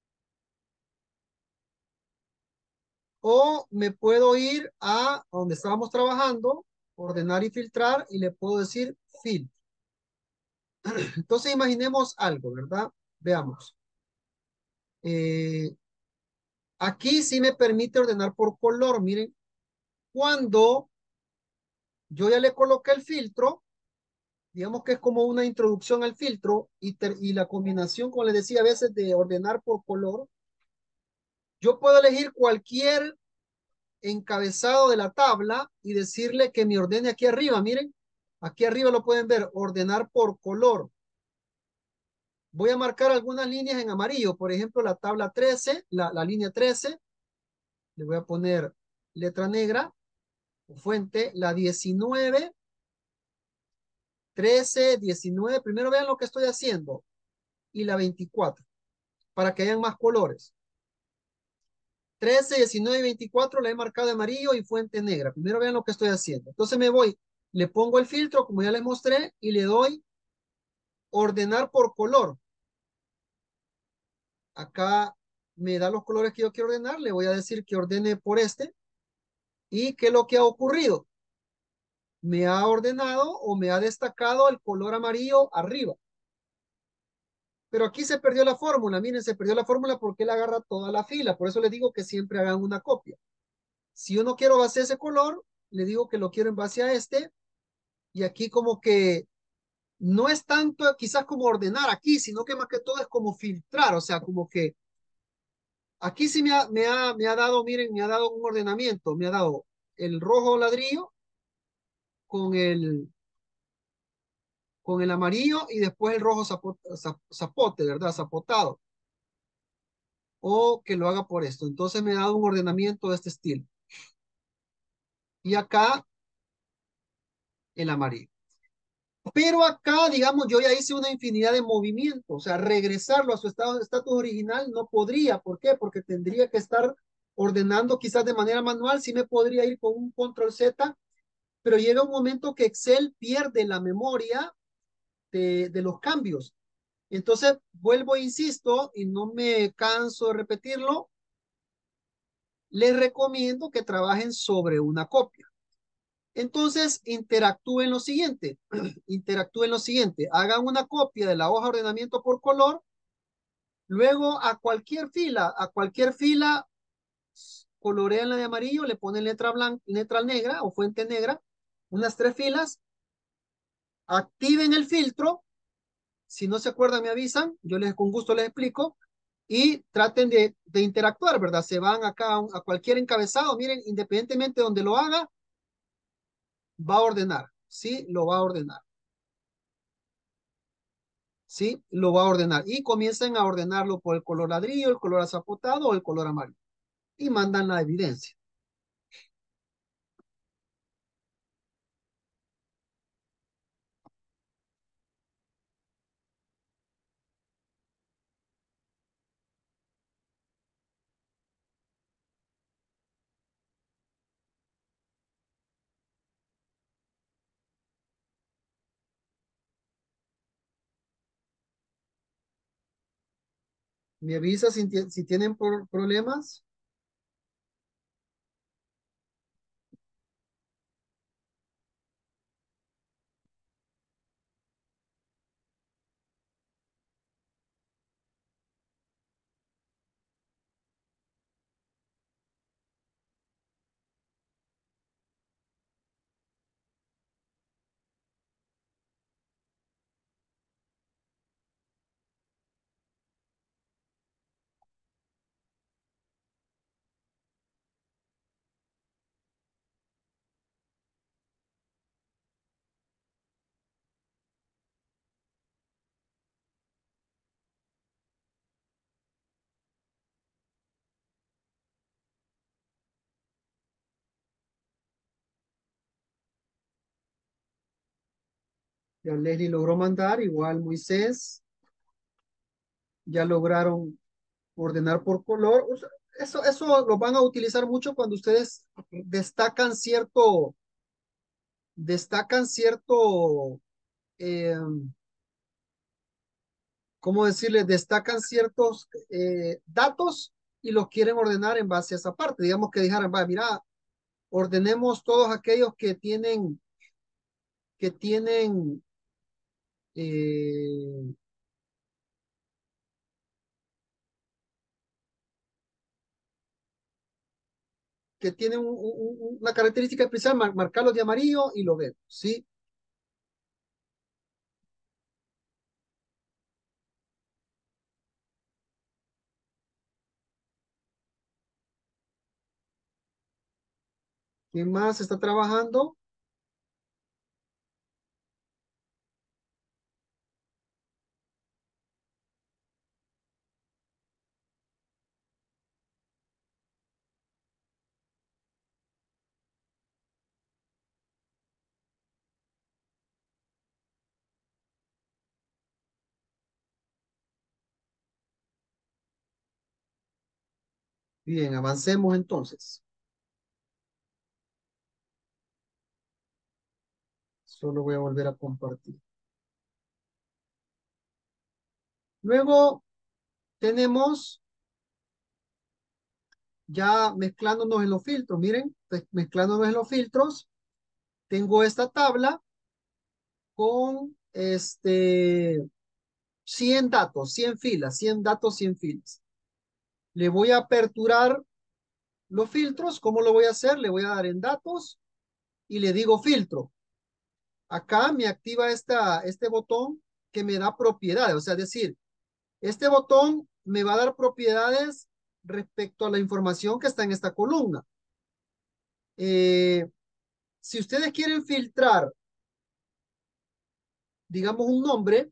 O me puedo ir a donde estábamos trabajando, ordenar y filtrar, y le puedo decir filtro. Entonces imaginemos algo, ¿verdad? Veamos. Eh, aquí sí me permite ordenar por color. Miren, cuando yo ya le coloqué el filtro, digamos que es como una introducción al filtro y, ter- y la combinación, como les decía, a veces de ordenar por color, yo puedo elegir cualquier encabezado de la tabla y decirle que me ordene aquí arriba. Miren, aquí arriba lo pueden ver, ordenar por color. Voy a marcar algunas líneas en amarillo, por ejemplo, la tabla trece, la, la línea trece, le voy a poner letra negra o fuente, la diecinueve, trece, diecinueve, primero vean lo que estoy haciendo, y la veinticuatro, para que hayan más colores. trece, diecinueve y veinticuatro la he marcado de amarillo y fuente negra. Primero vean lo que estoy haciendo. Entonces me voy, le pongo el filtro, como ya les mostré, y le doy ordenar por color. Acá me da los colores que yo quiero ordenar. Le voy a decir que ordene por este. ¿Y qué es lo que ha ocurrido? Me ha ordenado o me ha destacado el color amarillo arriba. Pero aquí se perdió la fórmula. Miren, se perdió la fórmula porque él agarra toda la fila. Por eso les digo que siempre hagan una copia. Si yo no quiero base ese color, le digo que lo quiero en base a este. Y aquí como que no es tanto quizás como ordenar aquí, sino que más que todo es como filtrar. O sea, como que aquí sí me ha, me ha, me ha dado, miren, me ha dado un ordenamiento. Me ha dado el rojo ladrillo con el, con el amarillo y después el rojo zapote, zapote, ¿verdad? Zapotado. O que lo haga por esto. Entonces me ha dado un ordenamiento de este estilo. Y acá el amarillo. Pero acá, digamos, yo ya hice una infinidad de movimientos. O sea, regresarlo a su estado, estatus original no podría. ¿Por qué? Porque tendría que estar ordenando quizás de manera manual. Sí me podría ir con un control Z, pero llega un momento que Excel pierde la memoria de, de los cambios. Entonces, vuelvo e insisto, y no me canso de repetirlo, les recomiendo que trabajen sobre una copia. Entonces, interactúen lo siguiente, interactúen lo siguiente, hagan una copia de la hoja de ordenamiento por color, luego a cualquier fila, a cualquier fila, colorean la de amarillo, le ponen letra blanca, letra negra o fuente negra, unas tres filas, activen el filtro, si no se acuerdan me avisan, yo les con gusto les explico, y traten de, de interactuar, ¿verdad? Se van acá a, a cualquier encabezado, miren, independientemente de donde lo haga, va a ordenar, ¿sí? Lo va a ordenar, ¿sí? Lo va a ordenar. Y comiencen a ordenarlo por el color ladrillo, el color azapotado o el color amarillo. Y mandan la evidencia. Me avisa si, si tienen pro problemas. Ya Leslie logró mandar, igual Moisés. Ya lograron ordenar por color. O sea, eso, eso lo van a utilizar mucho cuando ustedes destacan cierto, destacan cierto, eh, ¿cómo decirles? Destacan ciertos eh, datos y los quieren ordenar en base a esa parte. Digamos que dijeran, va, mira, ordenemos todos aquellos que tienen, que tienen, eh, que tienen un- un- una característica especial, mar- marcarlos de amarillo y lo ven, ¿sí? ¿Quién más está trabajando? Bien, avancemos entonces. Solo voy a volver a compartir. Luego tenemos ya mezclándonos en los filtros. Miren, pues, mezclándonos en los filtros, tengo esta tabla con este cien datos, cien filas, cien datos, cien filas. Le voy a aperturar los filtros. ¿Cómo lo voy a hacer? Le voy a dar en datos y le digo filtro. Acá me activa esta, este botón que me da propiedades. O sea, es decir, este botón me va a dar propiedades respecto a la información que está en esta columna. Eh, si ustedes quieren filtrar, digamos, un nombre,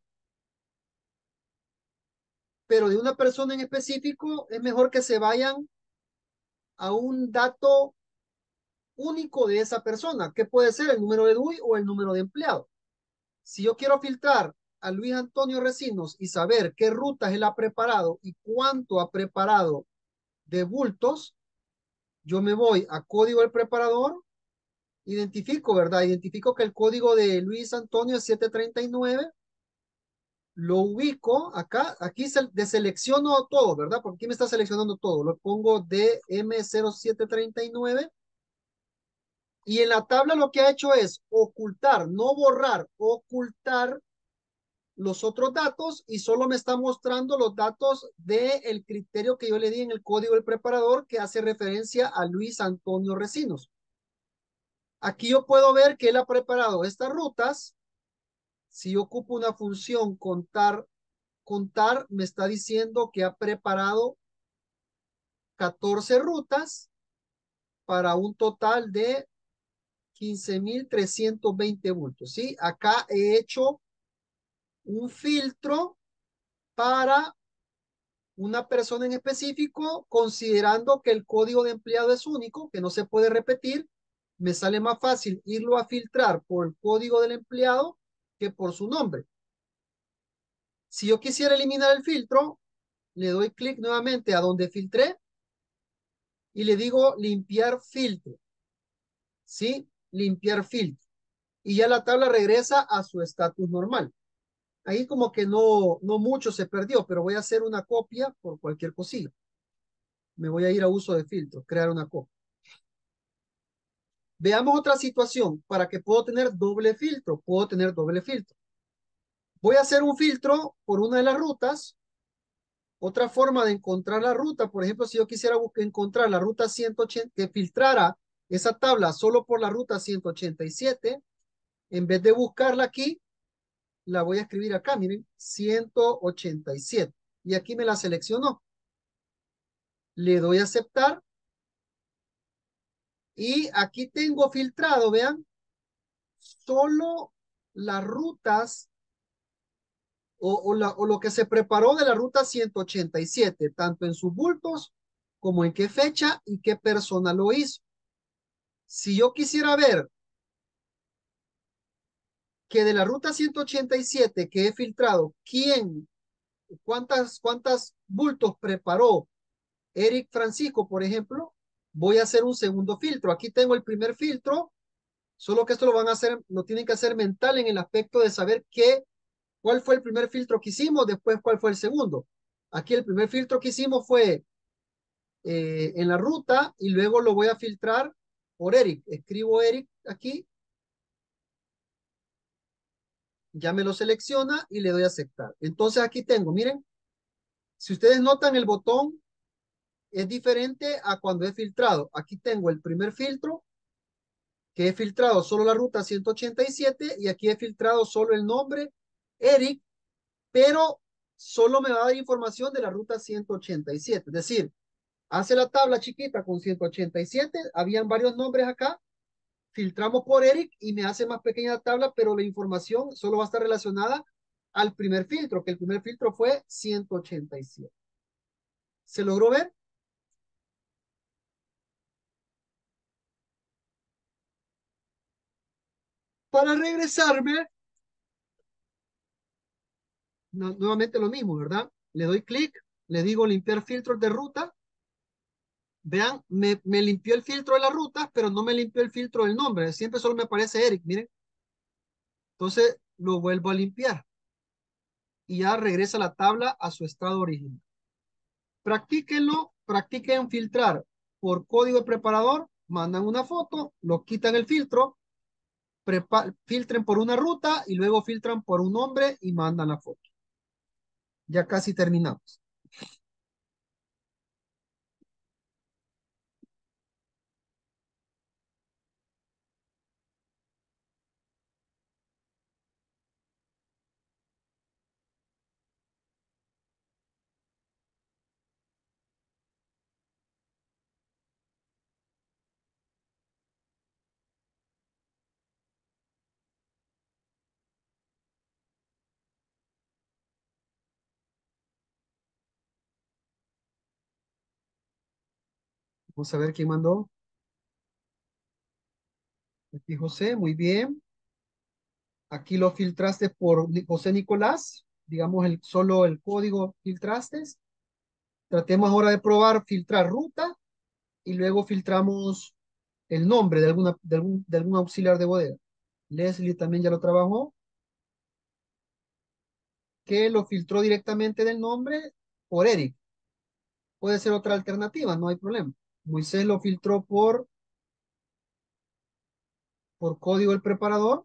pero de una persona en específico, es mejor que se vayan a un dato único de esa persona, que puede ser el número de D U I o el número de empleado. Si yo quiero filtrar a Luis Antonio Recinos y saber qué rutas él ha preparado y cuánto ha preparado de bultos, yo me voy a código del preparador, identifico, ¿verdad? Identifico que el código de Luis Antonio es setecientos treinta y nueve, lo ubico acá, aquí se, deselecciono todo, ¿verdad? Porque aquí me está seleccionando todo, lo pongo D M cero siete tres nueve y en la tabla lo que ha hecho es ocultar, no borrar, ocultar los otros datos y solo me está mostrando los datos del criterio que yo le di en el código del preparador que hace referencia a Luis Antonio Recinos. Aquí yo puedo ver que él ha preparado estas rutas. Si yo ocupo una función contar, contar me está diciendo que ha preparado catorce rutas para un total de quince mil trescientos veinte bultos. ¿Sí? Acá he hecho un filtro para una persona en específico, considerando que el código de empleado es único, que no se puede repetir. Me sale más fácil irlo a filtrar por el código del empleado que por su nombre. Si yo quisiera eliminar el filtro, le doy clic nuevamente a donde filtré y le digo limpiar filtro. ¿Sí? Limpiar filtro. Y ya la tabla regresa a su estatus normal. Ahí como que no, no mucho se perdió, pero voy a hacer una copia por cualquier cosilla. Me voy a ir a uso de filtro, crear una copia. Veamos otra situación para que puedo tener doble filtro. Puedo tener doble filtro. Voy a hacer un filtro por una de las rutas. Otra forma de encontrar la ruta, por ejemplo, si yo quisiera encontrar la ruta ciento ochenta, que filtrara esa tabla solo por la ruta ciento ochenta y siete, en vez de buscarla aquí, la voy a escribir acá, miren, ciento ochenta y siete. Y aquí me la seleccionó. Le doy a aceptar. Y aquí tengo filtrado, vean, solo las rutas o, o, la, o lo que se preparó de la ruta ciento ochenta y siete, tanto en sus bultos como en qué fecha y qué persona lo hizo. Si yo quisiera ver que de la ruta ciento ochenta y siete que he filtrado, ¿quién, cuántas, cuántas bultos preparó Eric Francisco, por ejemplo? Voy a hacer un segundo filtro. Aquí tengo el primer filtro, solo que esto lo van a hacer, lo tienen que hacer mental en el aspecto de saber qué, cuál fue el primer filtro que hicimos, después cuál fue el segundo. Aquí el primer filtro que hicimos fue eh, en la ruta y luego lo voy a filtrar por Eric. Escribo Eric aquí, ya me lo selecciona y le doy a aceptar. Entonces aquí tengo, miren, si ustedes notan el botón es diferente a cuando he filtrado. Aquí tengo el primer filtro, que he filtrado solo la ruta ciento ochenta y siete y aquí he filtrado solo el nombre Eric, pero solo me va a dar información de la ruta ciento ochenta y siete. Es decir, hace la tabla chiquita con ciento ochenta y siete, habían varios nombres acá, filtramos por Eric y me hace más pequeña la tabla, pero la información solo va a estar relacionada al primer filtro, que el primer filtro fue ciento ochenta y siete. ¿Se logró ver? Para regresarme, no, nuevamente lo mismo, ¿verdad? Le doy clic, le digo limpiar filtros de ruta. Vean, me, me limpió el filtro de la ruta, pero no me limpió el filtro del nombre. Siempre solo me aparece Eric, miren. Entonces lo vuelvo a limpiar. Y ya regresa la tabla a su estado original. Practíquenlo, practiquen filtrar por código de preparador, mandan una foto, lo quitan el filtro, filtren por una ruta y luego filtran por un nombre y mandan la foto. Ya casi terminamos. Vamos a ver quién mandó. Aquí José, muy bien. Aquí lo filtraste por José Nicolás. Digamos, el, solo el código filtraste. Tratemos ahora de probar filtrar ruta y luego filtramos el nombre de, alguna, de, algún, de algún auxiliar de bodega. Leslie también ya lo trabajó, que lo filtró directamente del nombre por Eric. Puede ser otra alternativa, no hay problema. Moisés lo filtró por, por código del preparador.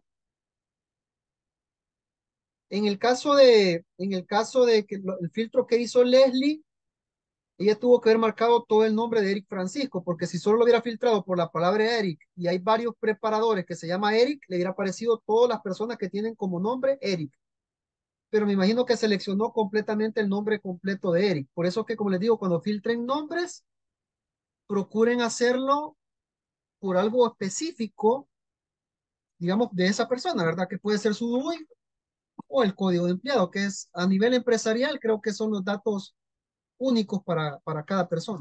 En el caso de, en el caso de que lo, el filtro que hizo Leslie, ella tuvo que haber marcado todo el nombre de Eric Francisco, porque si solo lo hubiera filtrado por la palabra Eric y hay varios preparadores que se llama Eric, le hubiera aparecido todas las personas que tienen como nombre Eric. Pero me imagino que seleccionó completamente el nombre completo de Eric. Por eso que, como les digo, cuando filtren nombres, procuren hacerlo por algo específico, digamos, de esa persona, ¿verdad? Que puede ser su D U I o el código de empleado, que es a nivel empresarial, creo que son los datos únicos para, para cada persona.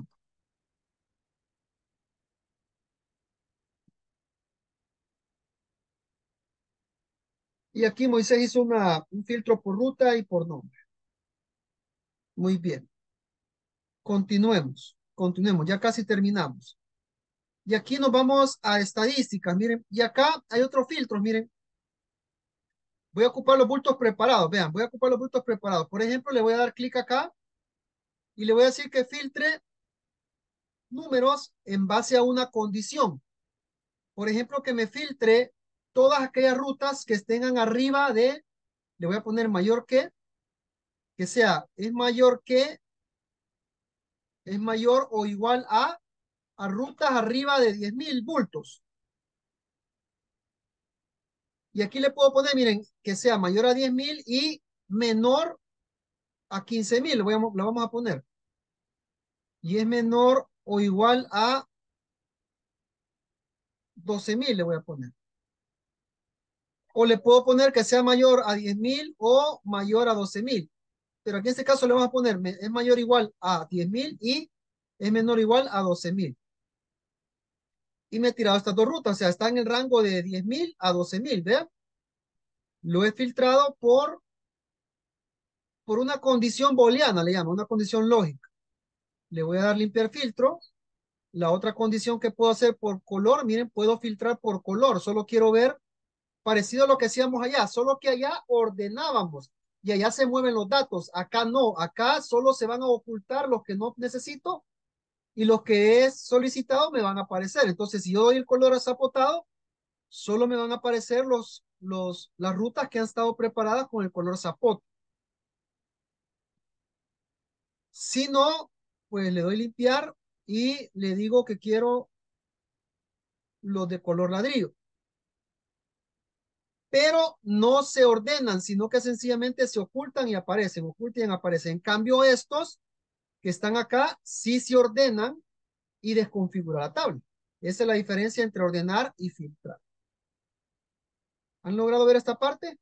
Y aquí Moisés hizo una, un filtro por ruta y por nombre. Muy bien. Continuemos, continuemos, ya casi terminamos. Y aquí nos vamos a estadísticas, miren, y acá hay otros filtros, miren. Voy a ocupar los bultos preparados, vean, voy a ocupar los bultos preparados. Por ejemplo, le voy a dar clic acá y le voy a decir que filtre números en base a una condición. Por ejemplo, que me filtre todas aquellas rutas que estén arriba de, le voy a poner mayor que, que sea, es mayor que, es mayor o igual a, a rutas arriba de diez mil bultos. Y aquí le puedo poner, miren, que sea mayor a diez mil y menor a quince mil, lo, lo vamos a poner. Y es menor o igual a doce mil, le voy a poner. O le puedo poner que sea mayor a diez mil o mayor a doce mil. Pero aquí en este caso le vamos a poner, es mayor o igual a diez mil y es menor o igual a doce mil. Y me he tirado estas dos rutas, o sea, está en el rango de diez mil a doce mil, ¿vean? Lo he filtrado por, por una condición booleana, le llamo, una condición lógica. Le voy a dar limpiar filtro. La otra condición que puedo hacer por color, miren, puedo filtrar por color. Solo quiero ver parecido a lo que hacíamos allá, solo que allá ordenábamos y allá se mueven los datos. Acá no, acá solo se van a ocultar los que no necesito y los que he solicitado me van a aparecer. Entonces, si yo doy el color azapotado, solo me van a aparecer los, los, las rutas que han estado preparadas con el color zapote. Si no, pues le doy limpiar y le digo que quiero los de color ladrillo. Pero no se ordenan, sino que sencillamente se ocultan y aparecen, ocultan y aparecen. En cambio, estos que están acá sí se ordenan y desconfiguran la tabla. Esa es la diferencia entre ordenar y filtrar. ¿Han logrado ver esta parte?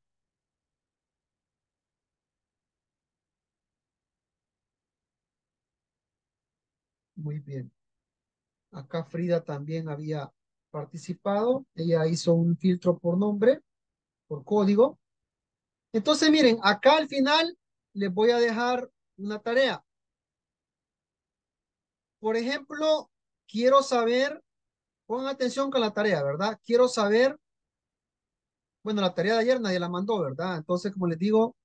Muy bien. Acá Frida también había participado. Ella hizo un filtro por nombre, por código. Entonces, miren, acá al final les voy a dejar una tarea. Por ejemplo, quiero saber, pongan atención con la tarea, ¿verdad? Quiero saber, bueno, la tarea de ayer nadie la mandó, ¿verdad? Entonces, como les digo,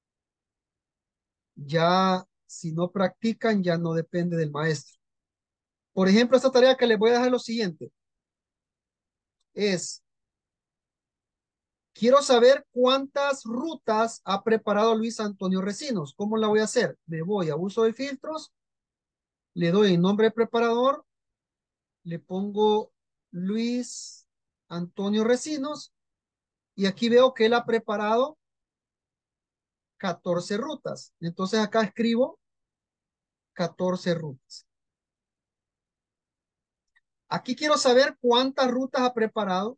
ya si no practican, ya no depende del maestro. Por ejemplo, esta tarea que les voy a dejar es lo siguiente. Es, quiero saber cuántas rutas ha preparado Luis Antonio Recinos. ¿Cómo la voy a hacer? Me voy a uso de filtros, le doy el nombre de preparador, le pongo Luis Antonio Recinos y aquí veo que él ha preparado catorce rutas. Entonces acá escribo catorce rutas. Aquí quiero saber cuántas rutas ha preparado,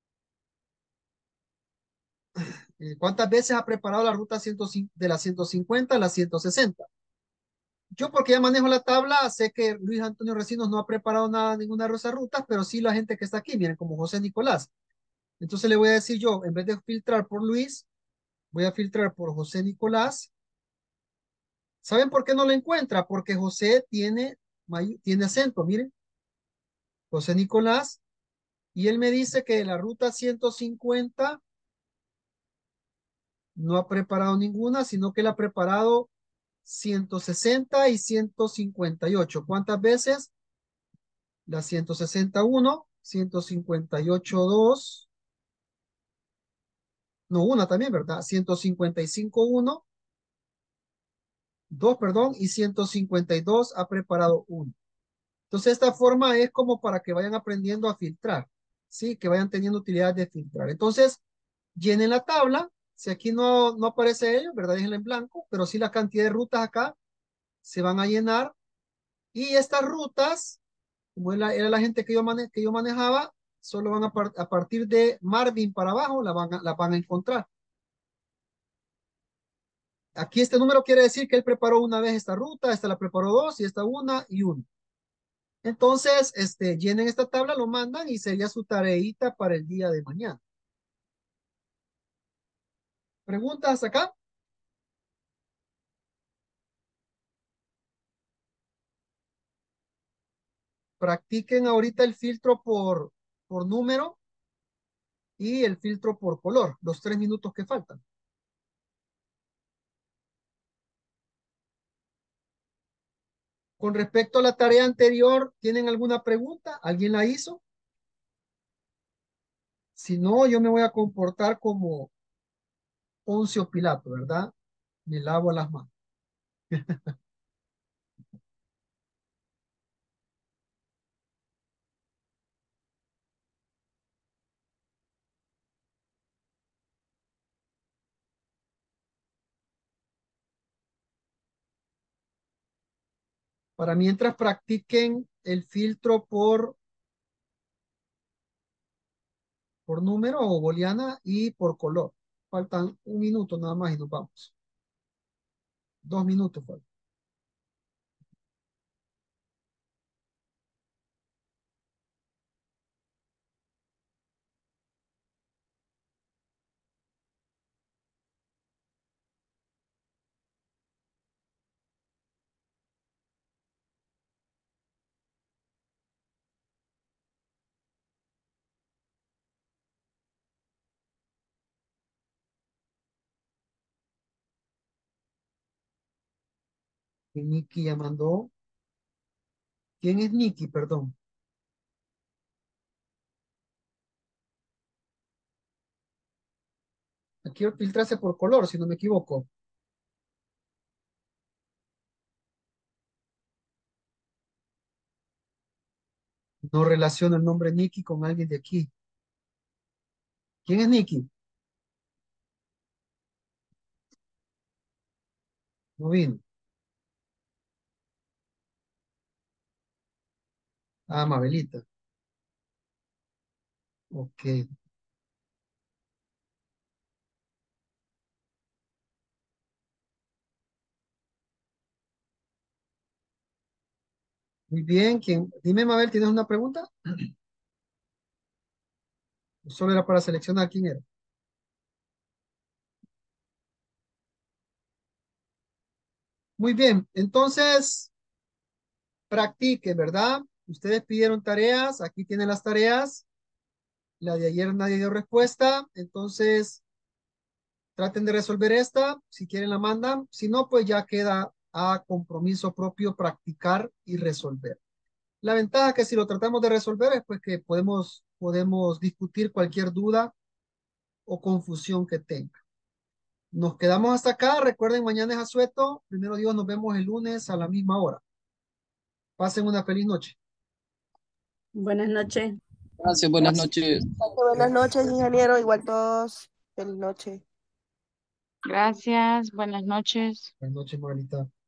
eh, cuántas veces ha preparado la ruta ciento cinco, de la ciento cincuenta a la ciento sesenta. Yo porque ya manejo la tabla, sé que Luis Antonio Recinos no ha preparado nada, ninguna de esas rutas, pero sí la gente que está aquí, miren, como José Nicolás. Entonces le voy a decir yo, en vez de filtrar por Luis, voy a filtrar por José Nicolás. ¿Saben por qué no lo encuentra? Porque José tiene, tiene acento, miren. José Nicolás. Y él me dice que la ruta ciento cincuenta no ha preparado ninguna, sino que él ha preparado ciento sesenta y ciento cincuenta y ocho. ¿Cuántas veces? La ciento sesenta y uno, ciento cincuenta y ocho, dos. No, una también, ¿verdad? ciento cincuenta y cinco, uno. Dos, perdón, y ciento cincuenta y dos ha preparado uno. Entonces, esta forma es como para que vayan aprendiendo a filtrar, ¿sí? Que vayan teniendo utilidad de filtrar. Entonces, llenen la tabla. Si aquí no, no aparece ello, ¿verdad? Déjenla en blanco, pero sí la cantidad de rutas acá se van a llenar. Y estas rutas, como era, era la gente que yo, mane, que yo manejaba, solo van a, par, a partir de Marvin para abajo, la van, a, la van a encontrar. Aquí este número quiere decir que él preparó una vez esta ruta, esta la preparó dos, y esta una y una. Entonces, este, llenen esta tabla, lo mandan y sería su tareita para el día de mañana. ¿Preguntas acá? Practiquen ahorita el filtro por, por número y el filtro por color, los tres minutos que faltan. Con respecto a la tarea anterior, ¿tienen alguna pregunta? ¿Alguien la hizo? Si no, yo me voy a comportar como Poncio Pilato, ¿verdad? Me lavo las manos. Para mientras practiquen el filtro por, por número o booleana y por color. Faltan un minuto nada más y nos vamos. Dos minutos faltan. Que Nikki ya mandó. ¿Quién es Nikki? Perdón. Aquí filtrarse por color, si no me equivoco. No relaciono el nombre Nikki con alguien de aquí. ¿Quién es Nikki? No vino. Ah, Mabelita. Ok. Muy bien. ¿Quién? Dime, Mabel, ¿tienes una pregunta? Solo era para seleccionar quién era. Muy bien. Entonces, practiquen, ¿verdad? Ustedes pidieron tareas. Aquí tienen las tareas. La de ayer nadie dio respuesta. Entonces, traten de resolver esta. Si quieren la mandan. Si no, pues ya queda a compromiso propio practicar y resolver. La ventaja que si lo tratamos de resolver es pues que podemos, podemos discutir cualquier duda o confusión que tenga. Nos quedamos hasta acá. Recuerden, mañana es asueto. Primero Dios, nos vemos el lunes a la misma hora. Pasen una feliz noche. Buenas noches. Gracias, buenas noches. Buenas noches, ingeniero. Igual todos. Feliz noche. Gracias, buenas noches. Buenas noches, Marita.